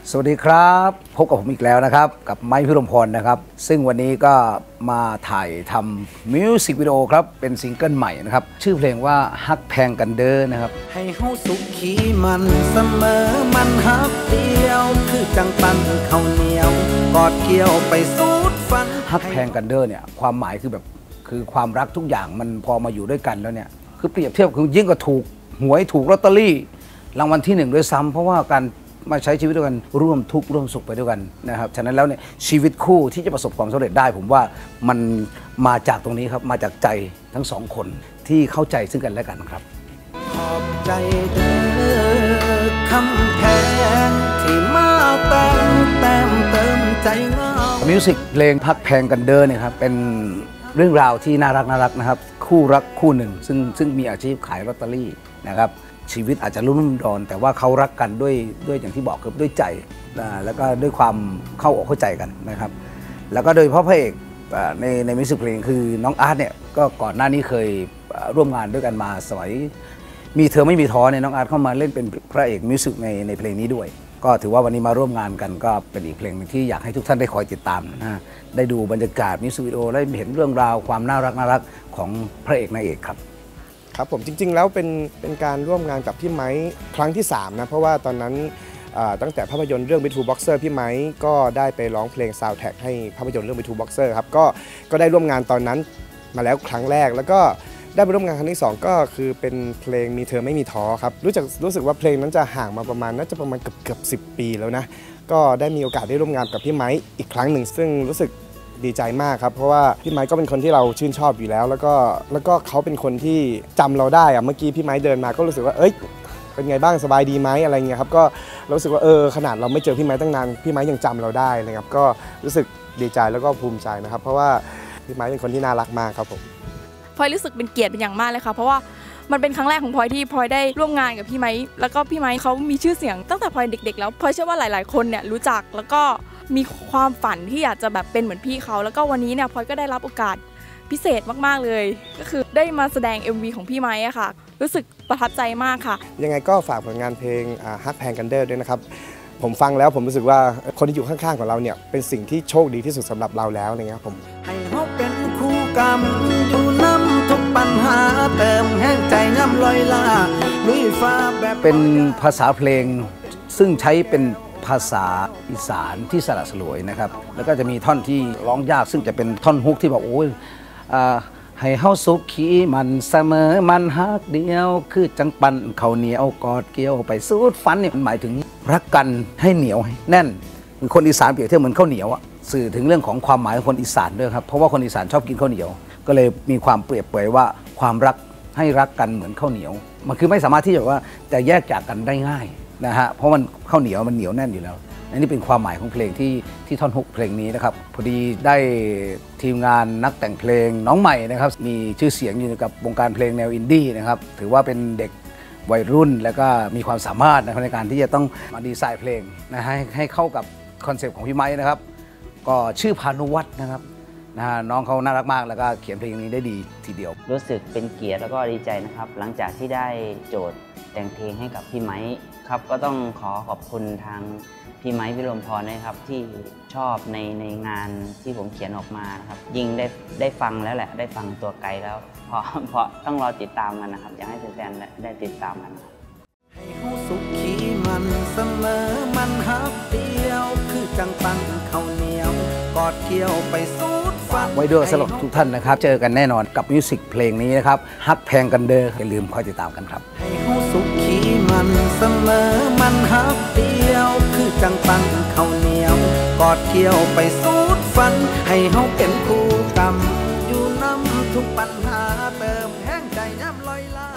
สวัสดีครับพบกับผมอีกแล้วนะครับกับไม้พิรมพรนะครับซึ่งวันนี้ก็มาถ่ายทำมิวสิกวิดีโอครับเป็นซิงเกิลใหม่นะครับชื่อเพลงว่าฮักแพงกันเด้อนะครับให้เฮาสุขีมันเสมอมันฮักเดียวคือจังปันข้าวเหนียวกอดเกี่ยวไปสูดฟันฮักแพงกันเด้อเนี่ยความหมายคือแบบคือความรักทุกอย่างมันพอมาอยู่ด้วยกันแล้วเนี่ยคือเปรียบเทียบคือยิ่งกว่าถูกหวยถูกลอตเตอรี่รางวัลที่1ด้วยซ้ำเพราะว่าการมาใช้ชีวิตด้วยกันร่วมทุกข์ร่วมสุขไปด้วยกันนะครับฉะนั้นแล้วเนี่ยชีวิตคู่ที่จะประสบความสำเร็จได้ผมว่ามันมาจากตรงนี้ครับมาจากใจทั้งสองคนที่เข้าใจซึ่งกันและกันครับขอบใจเด้อคำแพงที่มาแต่งเติมใจเงามิวสิกเพลงฮักแพงกันเด้อเนี่ยครับเป็นเรื่องราวที่น่ารักนะครับคู่รักคู่หนึ่งซึ่งมีอาชีพขายลอตเตอรี่นะครับชีวิตอาจจะรุ่มร้อนแต่ว่าเขารักกันด้วยอย่างที่บอกคือด้วยใจแล้วก็ด้วยความเข้าอกเข้าใจกันนะครับแล้วก็โดยเฉพาะพระเอกในมิวสิกเพลงคือน้องอาร์ตเนี่ยก็ก่อนหน้านี้เคยร่วมงานด้วยกันมาสมัยมีเธอไม่มีท้อเนี่ยน้องอาร์ตเข้ามาเล่นเป็นพระเอกมิวสิกในเพลงนี้ด้วยก็ถือว่าวันนี้มาร่วมงานกันก็เป็นอีกเพลงที่อยากให้ทุกท่านได้คอยติดตามนะได้ดูบรรยากาศมิวสิกวิดีโอได้เห็นเรื่องราวความน่ารักของพระเอกนางเอกครับครับผมจริงๆแล้วเป็นการร่วมงานกับพี่ไม้ครั้งที่3นะเพราะว่าตอนนั้นตั้งแต่ภาพยนตร์เรื่อง Between Boxer พี่ไม้ก็ได้ไปร้องเพลงซาวด์แทร็กให้ภาพยนตร์เรื่อง Between Boxer ครับก็ได้ร่วมงานตอนนั้นมาแล้วครั้งแรกแล้วก็ได้ไปร่วมงานครั้งที่2ก็คือเป็นเพลงมีเธอไม่มีท้อครับรู้สึกว่าเพลงนั้นจะห่างมาน่าจะประมาณเกือบ10 ปีแล้วนะก็ได้มีโอกาสได้ร่วมงานกับพี่ไม้อีกครั้งหนึ่งซึ่งรู้สึกดีใจมากครับเพราะว่าพี่ไม้ก็เป็นคนที่เราชื่นชอบอยู่แล้วแล้วก็เขาเป็นคนที่จำเราได้อะเมื่อกี้พี่ไม้เดินมาก็รู้สึกว่าเป็นไงบ้างสบายดีไหมอะไรเงี้ยครับก็รู้สึกว่าขนาดเราไม่เจอพี่ไม้ตั้งนานพี่ไม้ยังจำเราได้นะครับก็รู้สึกดีใจแล้วก็ภูมิใจนะครับเพราะว่าพี่ไม้เป็นคนที่น่ารักมากครับผมพลอยรู้สึกเป็นเกียรติเป็นอย่างมากเลยค่ะเพราะว่ามันเป็นครั้งแรกของพลอยที่พลอยได้ร่วมงานกับพี่ไม้แล้วก็พี่ไม้เขามีชื่อเสียงตั้งแต่พลอยเด็กๆแล้วพลอยเชื่อว่าหลายๆคนเนี่ยรู้จักแล้วก็มีความฝันที่อยากจะแบบเป็นเหมือนพี่เขาแล้วก็วันนี้เนี่ยพลอยก็ได้รับโอกาสพิเศษมากๆเลยก็คือได้มาแสดง MV ของพี่ไม้อะค่ะรู้สึกประทับใจมากค่ะยังไงก็ฝากผลงานเพลงฮักแพงกันเด้อด้วยนะครับผมฟังแล้วผมรู้สึกว่าคนที่อยู่ข้างๆของเราเนี่ยเป็นสิ่งที่โชคดีที่สุดสำหรับเราแล้วนะครับผมให้เขาเป็นคู่กรรมอยู่น้ำทุกปัญหาเติมแห้งใจน้ำลอยล่าลุยฟ้าแบบเป็นภาษาเพลงซึ่งใช้เป็นภาษาอีสานที่สละสลวยนะครับแล้วก็จะมีท่อนที่ร้องยากซึ่งจะเป็นท่อนฮุกที่บอกโอ้ยให้เฮาสุขีมันเสมอมันฮักเดียวคือจังปันข้าวเหนียวกอดเกี่ยวไปสูดฟันเนี่ยมันหมายถึงรักกันให้เหนียวให้แน่นคนอีสานเปรียบเทียบเหมือนข้าวเหนียวสื่อถึงเรื่องของความหมายของคนอีสานด้วยครับเพราะว่าคนอีสานชอบกินข้าวเหนียวก็เลยมีความเปรียบเปรยว่าความรักให้รักกันเหมือนข้าวเหนียวมันคือไม่สามารถที่จะว่าจะแยกจากกันได้ง่ายนะฮะเพราะมันข้าวเหนียวมันเหนียวแน่นอยู่แล้วอันนี้เป็นความหมายของเพลงที่ท่อนฮุกเพลงนี้นะครับพอดีได้ทีมงานนักแต่งเพลงน้องใหม่นะครับมีชื่อเสียงอยู่กับวงการเพลงแนวอินดี้นะครับถือว่าเป็นเด็กวัยรุ่นแล้วก็มีความสามารถในการที่จะต้องมาดีไซน์เพลงนะให้เข้ากับคอนเซปต์ของพี่ไม้นะครับก็ชื่อพานุวัฒน์นะครับน้องเขาน่ารักมากแล้วก็เขียนเพลงนี้ได้ดีทีเดียวรู้สึกเป็นเกียรติแล้วก็ดีใจนะครับหลังจากที่ได้โจทย์แต่งเพลงให้กับพี่ไม้ครับก็ต้องขอบคุณทางพี่ไม้พิรมพรนะครับที่ชอบในงานที่ผมเขียนออกมานะครับยิ่งได้ฟังแล้วแหละได้ฟังตัวไกลแล้วเพราะต้องรอติดตามกันนะครับอยากให้แฟนๆได้ติดตามกันให้เขาสุขีมันเสมอมันฮักเดียวคือจังปันข้าวเหนียวกอดเกี่ยวไปสูดฟันไว้ด้วยสำหรับทุกท่านนะครับเจอกันแน่นอนกับมิวสิกเพลงนี้นะครับฮักแพงกันเด้ออย่าลืมคอยติดตามกันครับให้เขาสุขีมันเสมอมันฮักเดียวคือจังปันข้าวเหนียวกอดเกี่ยวไปสูดฟันให้เขาเป็นคู่กรรมอยู่น้ำทุกปัญหาเติมแห้งใจน้ำลอยล่า